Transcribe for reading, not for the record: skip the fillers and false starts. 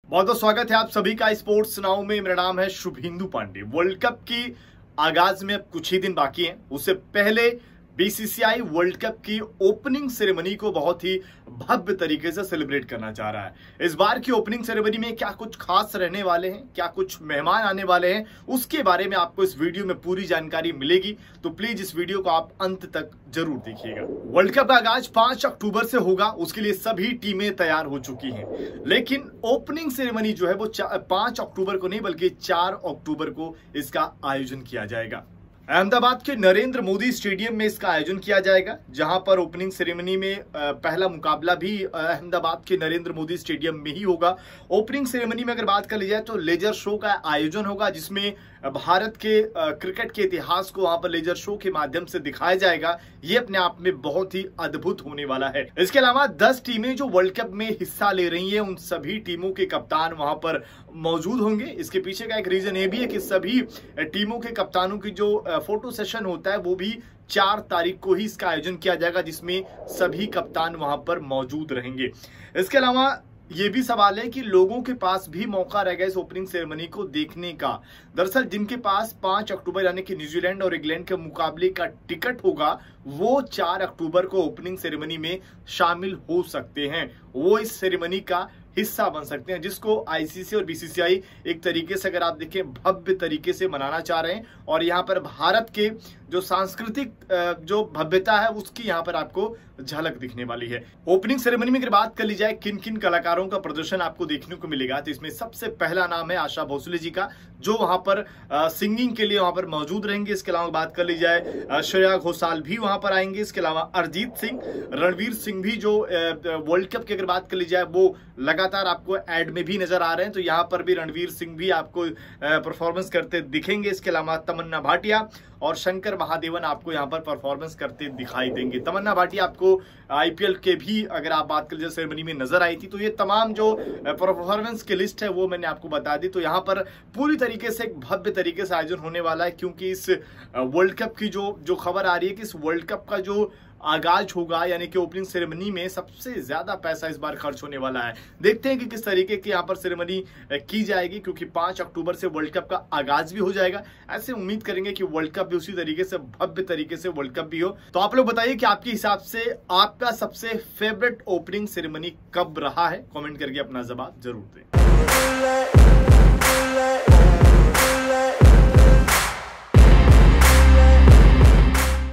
बहुत बहुत स्वागत है आप सभी का स्पोर्ट्स नाउ में। मेरा नाम है शुभेंदु पांडे। वर्ल्ड कप की आगाज में अब कुछ ही दिन बाकी हैं। उससे पहले बीसीसीआई वर्ल्ड कप की ओपनिंग सेरेमनी को बहुत ही भव्य तरीके से सेलिब्रेट करना चाह रहा है। इस बार की ओपनिंग सेरेमनी में क्या कुछ खास रहने वाले हैं, क्या कुछ मेहमान आने वाले हैं, उसके बारे में आपको इस वीडियो में पूरी जानकारी मिलेगी। तो प्लीज इस वीडियो को आप अंत तक जरूर देखिएगा। वर्ल्ड कप का आगाज 5 अक्टूबर से होगा। उसके लिए सभी टीमें तैयार हो चुकी हैं, लेकिन ओपनिंग सेरेमनी जो है वो 5 अक्टूबर को नहीं बल्कि 4 अक्टूबर को इसका आयोजन किया जाएगा। अहमदाबाद के नरेंद्र मोदी स्टेडियम में इसका आयोजन किया जाएगा, जहां पर ओपनिंग सेरेमनी में पहला मुकाबला भी अहमदाबाद के नरेंद्र मोदी स्टेडियम में ही होगा। ओपनिंग सेरेमनी में अगर बात कर ली जाए तो लेजर शो का आयोजन होगा, जिसमें भारत के क्रिकेट के इतिहास को वहां पर लेजर शो के माध्यम से दिखाया जाएगा। ये अपने आप में बहुत ही अद्भुत होने वाला है। इसके अलावा 10 टीमें जो वर्ल्ड कप में हिस्सा ले रही हैं, उन सभी टीमों के कप्तान वहां पर मौजूद होंगे। इसके पीछे का एक रीजन ये भी है कि सभी टीमों के कप्तानों की जो फोटो सेशन होता है वो भी 4 तारीख को ही इसका आयोजन किया जाएगा, जिसमें सभी कप्तान वहां पर मौजूद रहेंगे। इसके अलावा ये भी सवाल है कि लोगों के पास भी मौका रहेगा इस ओपनिंग सेरेमनी को देखने का। दरअसल जिनके पास 5 अक्टूबर यानी कि न्यूजीलैंड और इंग्लैंड के मुकाबले का टिकट होगा, वो 4 अक्टूबर को ओपनिंग सेरेमनी में शामिल हो सकते हैं। वो इस सेरेमनी का हिस्सा बन सकते हैं, जिसको आईसीसी और बीसीसीआई एक तरीके से अगर आप देखें भव्य तरीके से मनाना चाह रहे हैं। और यहाँ पर भारत के जो सांस्कृतिक जो भव्यता है उसकी यहाँ पर आपको झलक दिखने वाली है। ओपनिंग सेरेमनी में अगर बात कर ली जाए किन किन कलाकारों का प्रदर्शन आपको देखने को मिलेगा, तो इसमें सबसे पहला नाम है आशा भोसले जी का, जो वहां पर सिंगिंग के लिए वहां पर मौजूद रहेंगे। इसके अलावा बात कर ली जाए श्रेया घोषाल भी वहां पर आएंगे। इसके अलावा अरिजीत सिंह, रणवीर सिंह भी जो वर्ल्ड कप की अगर बात कर ली जाए वो लगातार आपको एड में भी नजर आ रहे हैं, तो यहाँ पर भी रणवीर सिंह भी आपको परफॉर्मेंस करते दिखेंगे। इसके अलावा तमन्ना भाटिया और शंकर महादेवन आपको यहाँ पर परफॉर्मेंस करते दिखाई देंगे। तमन्ना भाटिया आपको आईपीएल के भी अगर आप बात कर लीजिए सेरेमनी में नजर आई थी। तो ये तमाम जो परफॉर्मेंस की लिस्ट है वो मैंने आपको बता दी। तो यहाँ पर पूरी तरीके से एक भव्य तरीके से आयोजन होने वाला है, क्योंकि इस वर्ल्ड कप की जो खबर आ रही है कि इस वर्ल्ड कप का जो आगाज होगा यानी कि ओपनिंग सेरेमनी में सबसे ज्यादा पैसा इस बार खर्च होने वाला है। देखते हैं कि किस तरीके की यहाँ पर सेरेमनी की जाएगी, क्योंकि 5 अक्टूबर से वर्ल्ड कप का आगाज भी हो जाएगा। ऐसे उम्मीद करेंगे कि वर्ल्ड कप भी उसी तरीके से भव्य तरीके से वर्ल्ड कप भी हो। तो आप लोग बताइए कि आपके हिसाब से आपका सबसे फेवरेट ओपनिंग सेरेमनी कब रहा है। कॉमेंट करके अपना जवाब जरूर दें।